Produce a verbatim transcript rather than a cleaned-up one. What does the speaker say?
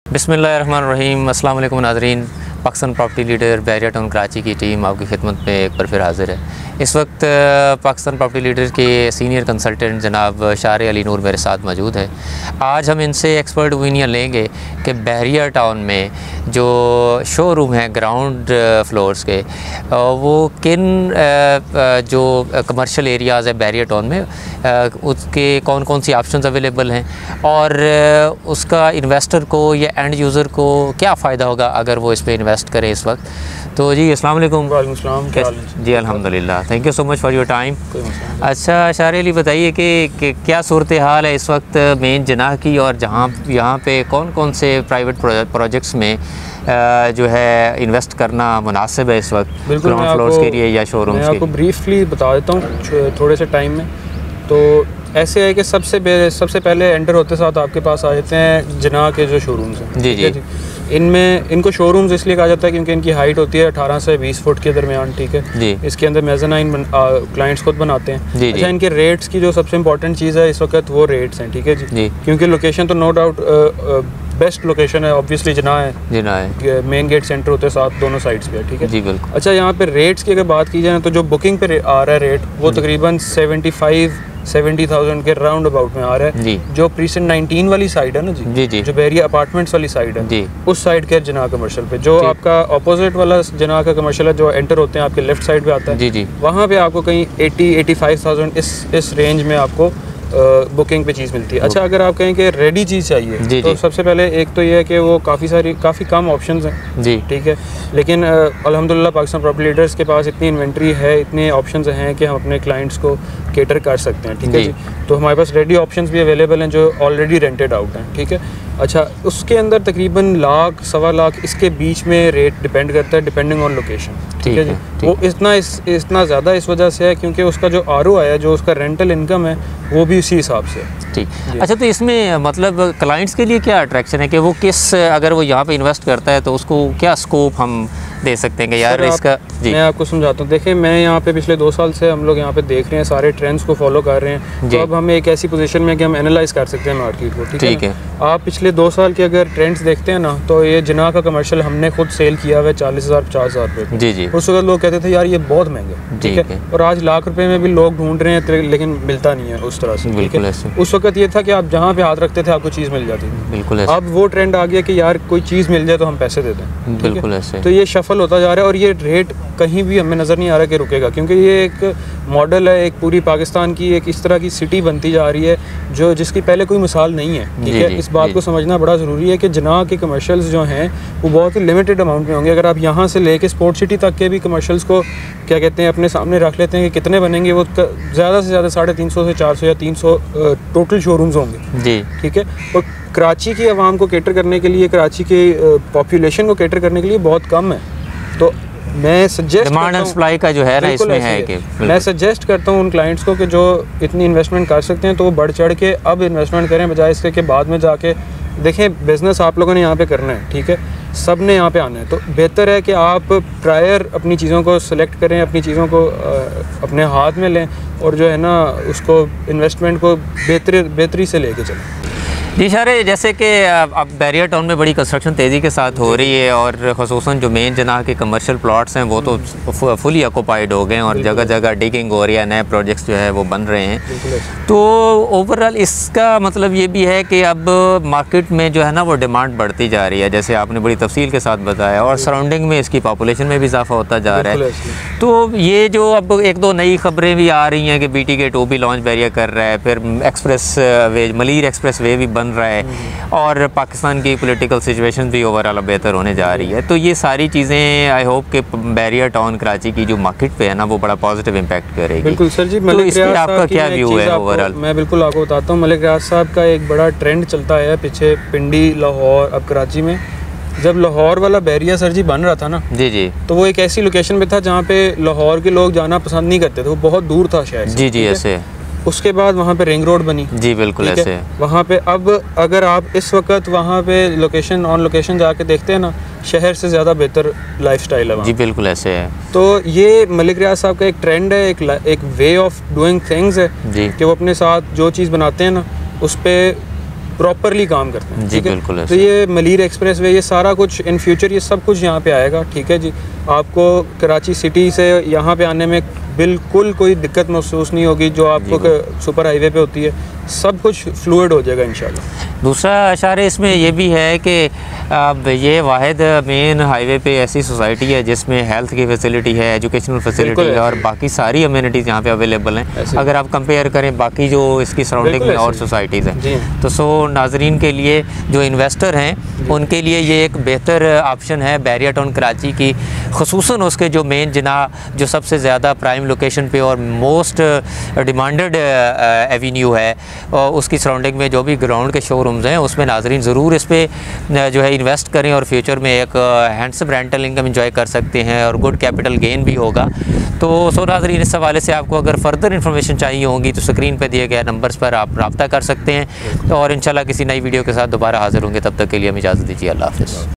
बिस्मिल्लाहिर्रहमानिर्रहीम। अस्सलाम वालेकुम नाज़रीन। Pakistan property leader Bahria town Karachi की टीम आपकी खिदमत में एक बार फिर हाज़िर है। इस वक्त पाकिस्तान प्रॉपर्टी लीडर के सीनियर कंसल्टेंट जनाब शार अली नूर मेरे साथ मौजूद है। आज हम इनसे एक्सपर्ट ओपिनियन लेंगे कि बैरिया टाउन में जो शोरूम है ग्राउंड फ्लोर्स के, वो किन जो कमर्शियल एरियाज़ है बैरिया टाउन में, उसके कौन कौन सी ऑप्शंस अवेलेबल हैं और उसका इन्वेस्टर को या एंड यूज़र को क्या फ़ायदा होगा अगर वो इस पर इन्वेस्ट करे इस वक्त। तो जी अस्सलाम वालेकुम। वालेकुम सलाम। जी अल्हम्दुलिल्लाह, thank you so much for your time. अच्छा शार अली, बताइए कि, कि क्या सूरत हाल है इस वक्त मेन जनाह की, और जहाँ यहाँ पे कौन कौन से प्राइवेट प्रोजेक्ट्स में जो है इन्वेस्ट करना मुनासिब है इस वक्त ग्राउंड फ्लोर्स के लिए या शोरूम्स के? मैं आपको ब्रीफली बता देता हूँ थोड़े से टाइम में। तो ऐसे है कि सबसे सबसे पहले एंटर होते साथ आपके पास आ जाते हैं जनाह के जो शोरूम्स हैं। जी जी, जी। इनमें इनको शोरूम्स इसलिए कहा जाता है क्योंकि इनकी हाइट होती है अठारह से बीस फुट के दरमियान, ठीक है जी। इसके अंदर मेज़ानाइन क्लाइंट्स खुद बनाते हैं जी। अच्छा, इनके रेट्स की जो सबसे इंपॉर्टेंट चीज़ है इस वक्त वो रेट्स हैं, ठीक है जी, जी। क्योंकि लोकेशन तो नो डाउट बेस्ट लोकेशन है, ऑब्वियसली जनाह है, जनाह है, मेन गेट सेंटर होते हैं साथ दोनों साइड्स पे, ठीक है जी बिल्कुल। अच्छा, यहाँ पे रेट्स की अगर बात की जाए तो जो बुकिंग पे आ रहा है रेट वो तकरीबन सेवेंटी फाइव सेवेंटी थाउजेंड के राउंड अबाउट में आ रहा है जी। जो प्रीसेंट नाइनटीन वाली साइड है ना जी, जी, जी। जो बैरिया अपार्टमेंट्स वाली साइड है जी, उस साइड के जनाह कमर्शियल पे, जो आपका ऑपोजिट वाला जनाह का कमर्शियल है जो एंटर होते हैं आपके लेफ्ट साइड पे आता है जी, जी। वहाँ पे आपको कहीं एटी एटी फाइव थाउजेंड इस इस रेंज में आपको बुकिंग पे चीज़ मिलती है। अच्छा, अगर आप कहें कि रेडी चीज़ चाहिए जी, तो जी। सबसे पहले एक तो ये है कि वो काफ़ी सारी काफ़ी कम ऑप्शंस हैं जी, ठीक है, लेकिन अल्हम्दुलिल्लाह पाकिस्तान प्रॉपर्टी लीडर्स के पास इतनी इन्वेंट्री है, इतने ऑप्शंस हैं कि हम अपने क्लाइंट्स को केटर कर सकते हैं, ठीक है जी। तो हमारे पास रेडी ऑप्शंस भी अवेलेबल हैं जो ऑलरेडी रेंटेड आउट हैं, ठीक है। अच्छा, उसके अंदर तकरीबन लाख सवा लाख इसके बीच में रेट डिपेंड करता है डिपेंडिंग ऑन लोकेशन, ठीक है जी। वो इतना इस इतना ज़्यादा इस वजह से है क्योंकि उसका जो आर ओ आई है, जो उसका रेंटल इनकम है, वो भी उसी हिसाब से ठीक। अच्छा, तो इसमें मतलब क्लाइंट्स के लिए क्या अट्रैक्शन है कि वो किस, अगर वो यहाँ पे इन्वेस्ट करता है तो उसको क्या स्कोप हम दे सकते हैं कि यार इसका जी। मैं आपको समझाता हूँ। देखिए, मैं यहाँ पे पिछले दो साल से हम लोग यहाँ पे देख रहे हैं, सारे ट्रेंड्स को फॉलो कर रहे हैं, तो अब हम एक ऐसी पोजीशन में कि हम एनालाइज कर सकते हैं मार्केट को, ठीक, ठीक है, है। आप पिछले दो साल के अगर ट्रेंड्स देखते हैं ना, तो ये जनाह का कमर्शियल हमने खुद सेल किया हुआ है चालीस हज़ार पचास हज़ार रुपये जी जी। उस वक्त लोग कहते थे यार ये बहुत महंगा, ठीक है, और आज लाख रुपए में भी लोग ढूंढ रहे हैं लेकिन मिलता नहीं है उस तरह से, बिल्कुल ऐसे। उस वक्त ये था कि आप जहाँ पे हाथ रखते थे आपको चीज़ मिल जाती थी, बिल्कुल। अब वो ट्रेंड आ गया कि यार कोई चीज़ मिल जाए तो हम पैसे दे दें, बिल्कुल ऐसे। तो ये शफल होता जा रहा है और ये रेट कहीं भी हमें नज़र नहीं आ रहा कि रुकेगा, क्योंकि ये एक मॉडल है, एक पूरी पाकिस्तान की एक इस तरह की सिटी बनती जा रही है जो जिसकी पहले कोई मिसाल नहीं है, ठीक है। इस बात को समझना बड़ा ज़रूरी है कि जनाह के कमर्शियल्स जो हैं वो बहुत ही लिमिटेड अमाउंट में होंगे। अगर आप यहाँ से लेके स्पोर्ट सिटी तक के भी कमर्शियल्स को क्या कहते हैं अपने सामने रख लेते हैं कि कितने बनेंगे, वो ज़्यादा से ज़्यादा साढ़े तीन सौ से चार सौ या तीन सौ टोटल शोरूम्स होंगे जी, ठीक है। और कराची की आवाम को कैटर करने के लिए, कराची के पॉपुलेशन को कैटर करने के लिए बहुत कम है। तो मैं सजेस्ट डिमांड एंड सप्लाई का जो है ना इसमें है कि मैं सजेस्ट करता हूँ उन क्लाइंट्स को कि जो इतनी इन्वेस्टमेंट कर सकते हैं तो वो बढ़ चढ़ के अब इन्वेस्टमेंट करें, बजाय इसके कि बाद में जाके देखें। बिज़नेस आप लोगों ने यहाँ पे करना है, ठीक है, सब ने यहाँ पे आना है, तो बेहतर है कि आप प्रायर अपनी चीज़ों को सिलेक्ट करें, अपनी चीज़ों को अपने हाथ में लें और जो है ना उसको इन्वेस्टमेंट को बेहतरी बेहतरी से लेके चलें जी। सारे जैसे कि अब बैरिया टाउन में बड़ी कंस्ट्रक्शन तेज़ी के साथ हो रही है और ख़ुसूसन जो मेन जनाह के कमर्शियल प्लॉट्स हैं वो तो फुली ऑक्यूपाइड हो गए हैं और जगह जगह डिगिंग हो रही है, नए प्रोजेक्ट्स जो है वो बन रहे हैं। तो ओवरऑल इसका मतलब ये भी है कि अब मार्केट में जो है ना वो डिमांड बढ़ती जा रही है, जैसे आपने बड़ी तफसील के साथ बताया, और सराउंडिंग में इसकी पॉपुलेशन में भी इजाफा होता जा रहा है। तो ये जो अब एक दो नई खबरें भी आ रही हैं कि बी टी के टू भी लॉन्च बैरिया कर रहा है, फिर express way Malir express way भी बन रहा है, और पाकिस्तान की पॉलिटिकल सिचुएशन भी ओवरऑल बेहतर होने जा रही है। तो ये सारी चीज़ें आई होप कि बैरिया टाउन कराची की जो मार्केट पे है ना वो बड़ा पॉजिटिव इम्पैक्ट करेगी। बिल्कुल सर जी। तो इस पर आपका क्या व्यू है ओवरऑल? मैं बिल्कुल आपको बताता हूँ, मलिक रियाज साहब का एक बड़ा ट्रेंड चलता है पीछे पिंडी, लाहौर, अब कराची में। जब लाहौर वाला बैरिया सर जी बन रहा था ना जी जी, तो वो एक ऐसी लोकेशन पे था जहाँ पे लाहौर के लोग जाना पसंद नहीं करते थे, वो बहुत दूर था शहर से जी जी ऐसे। उसके बाद वहाँ पे रिंग रोड बनी जी, बिल्कुल ऐसे। वहाँ पे अब अगर आप इस वक्त वहाँ पे लोकेशन ऑन लोकेशन जाके देखते हैं ना, शहर से ज़्यादा बेहतर लाइफस्टाइल है जी, बिल्कुल ऐसे है। तो ये मलिक रियाज साहब का एक ट्रेंड है, एक एक वे ऑफ डूइंग थिंग्स है जी, कि वो अपने साथ जो चीज़ बनाते हैं ना उस पर प्रॉपरली काम करते हैं। जी बिल्कुल। तो ये मलीर एक्सप्रेस वे, ये सारा कुछ इन फ्यूचर ये सब कुछ यहाँ पे आएगा, ठीक है जी। आपको कराची सिटी से यहाँ पे आने में बिल्कुल कोई दिक्कत महसूस नहीं होगी जो आपको सुपर हाईवे पे होती है, सब कुछ फ्लूइड हो जाएगा इंशाल्लाह। दूसरा इशारे इसमें ये भी है कि अब ये वाहिद मेन हाईवे पे ऐसी सोसाइटी है जिसमें हेल्थ की फैसिलिटी है, एजुकेशनल फैसिलिटी है और बाकी सारी अम्यूनिटीज़ यहाँ पे अवेलेबल हैं अगर आप कंपेयर करें बाकी जो इसकी सराउंडिंग में और सोसाइटीज़ हैं। तो सो नाजरीन के लिए जो इन्वेस्टर हैं उनके लिए ये एक बेहतर ऑप्शन है बैरियर टाउन कराची की, खुसूसन उसके जो मेन जना जो सबसे ज़्यादा प्राइम लोकेशन पे और मोस्ट डिमांडेड एवेन्यू है और उसकी सराउंडिंग में जो भी ग्राउंड के शोरूम्स हैं उसमें नाजरीन ज़रूर इस पर जो है इन्वेस्ट करें और फ्यूचर में एक हैंडसम रेंटल इनकम एंजॉय कर सकते हैं और गुड कैपिटल गेन भी होगा। तो सो नाजरीन इस हवाले से आपको अगर फर्दर इन्फॉर्मेशन चाहिए होगी तो स्क्रीन पर दिए गए नंबर्स पर आप रब्ता कर सकते हैं और इंशाल्लाह किसी नई वीडियो के साथ दोबारा हाजिर होंगे। तब तक के लिए हमें इजाज़त दीजिए। अल्लाह हाफ़िज़।